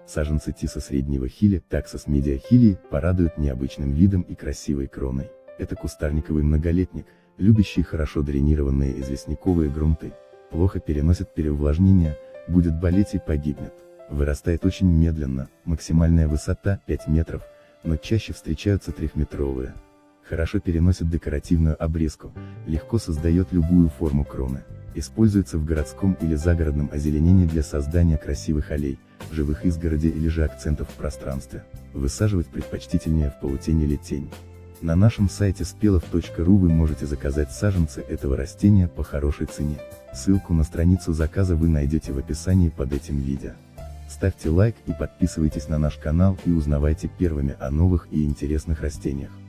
Саженцы тиса среднего хиля, таксос медиахилии, порадуют необычным видом и красивой кроной. Это кустарниковый многолетник, любящий хорошо дренированные известняковые грунты. Плохо переносит переувлажнение, будет болеть и погибнет. Вырастает очень медленно, максимальная высота 5 метров, но чаще встречаются 3-метровые. Хорошо переносит декоративную обрезку, легко создает любую форму кроны. Используется в городском или загородном озеленении для создания красивых аллей, живых изгородей или же акцентов в пространстве. Высаживать предпочтительнее в полутень или тень. На нашем сайте spelov.ru вы можете заказать саженцы этого растения по хорошей цене. Ссылку на страницу заказа вы найдете в описании под этим видео. Ставьте лайк и подписывайтесь на наш канал и узнавайте первыми о новых и интересных растениях.